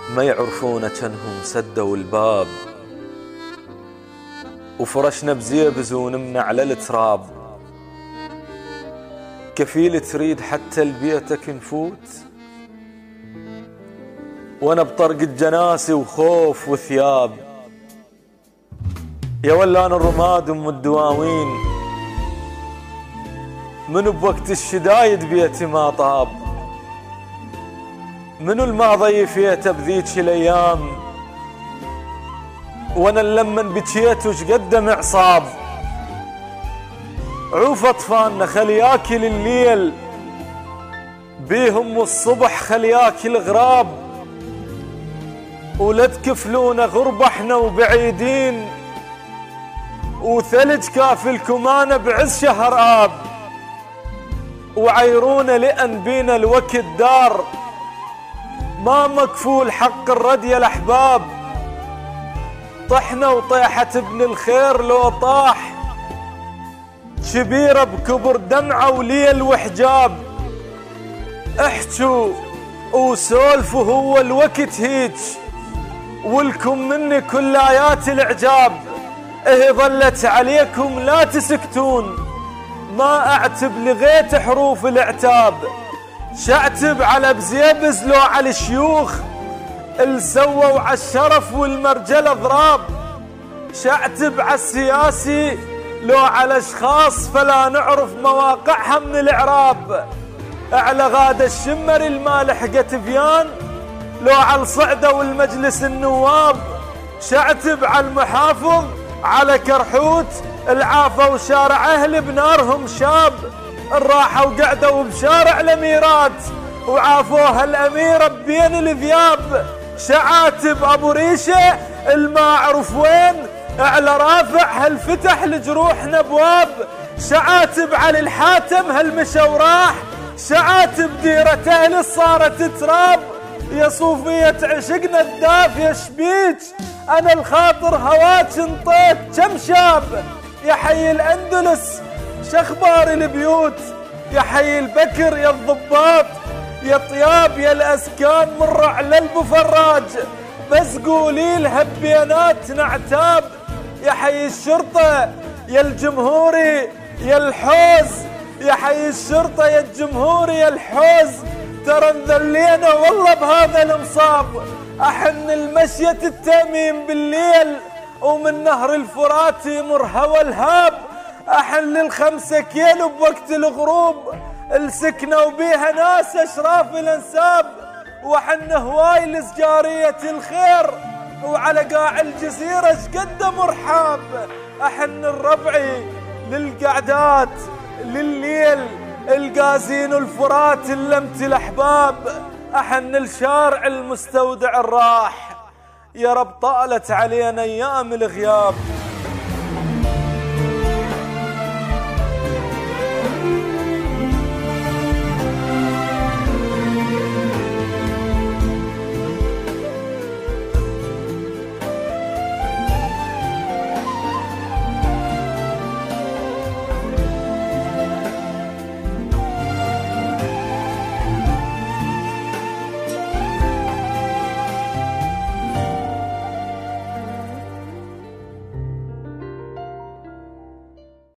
ما يعرفون جنهم سدوا الباب، وفرشنا بزيبز ونمنا على التراب. كفيل تريد حتى لبيتك نفوت، وانا بطرق الجناسي وخوف وثياب. يا ولان الرماد ام الدواوين، من بوقت الشدايد بيتي ما طاب. منو الما ضيفيته بذيك الايام، وانا لمن بكيت وش قد معصاب. عوف اطفالنا خل ياكل الليل، بيهم والصبح خل ياكل غراب. ولا تكفلونا غربة احنا وبعيدين، وثلج كافلكم انا بعز شهر اب. وعيرونا لأن بينا الوقت دار، ما مكفول حق الرد يا الأحباب. طحنا وطيحة ابن الخير لو طاح، كبيرة بكبر دمعة وليل وحجاب. احجوا وسولفوا هو الوقت هيج، ولكم مني كل آيات الإعجاب. إيه ظلت عليكم لا تسكتون، ما أعتب لغيت حروف العتاب. شعتب على بزيبز لو على الشيوخ، السووا على الشرف والمرجلة ضراب. شعتب على السياسي لو على اشخاص فلا نعرف مواقعها من الاعراب. على غادة الشمر المالح قتفيان، لو على الصعدة والمجلس النواب. شعتب على المحافظ على كرحوت، العافة وشارع اهل بنارهم شاب. الراحة وقعدوا بشارع الاميرات، وعافوها الاميرة بين الذياب. شعاتب ابو ريشة الما اعرف وين، على رافع هل فتح لجروحنا ابواب. شعاتب على الحاتم هل مشى وراح، شعاتب ديرة اهل صارت تراب. يا صوفية عشقنا الداف يا شبيك، انا الخاطر هواك انطيت كم شاب. يا حي الاندلس شخبار البيوت، يا حي البكر يا الضباط، يا طياب يا الاسكان من رعل البفراج. بس قولي لها بيانات نعتاب. يا حي الشرطة يا الجمهوري يا الحوز، يا حي الشرطة يا الجمهوري يا الحوز. ترى انذلينا والله بهذا المصاب. احن المشية التأمين بالليل، ومن نهر الفرات يمر هوى الهاب. احن لل5 كيلو بوقت الغروب، السكنة وبيها ناس اشراف الانساب. وحن هواي لسجارية الخير، وعلى قاع الجزيرة شقد مرحاب. احن الربعي للقعدات لليل، القازين الفرات اللمت الاحباب. احن الشارع المستودع الراح، يا رب طالت علينا ايام الغياب.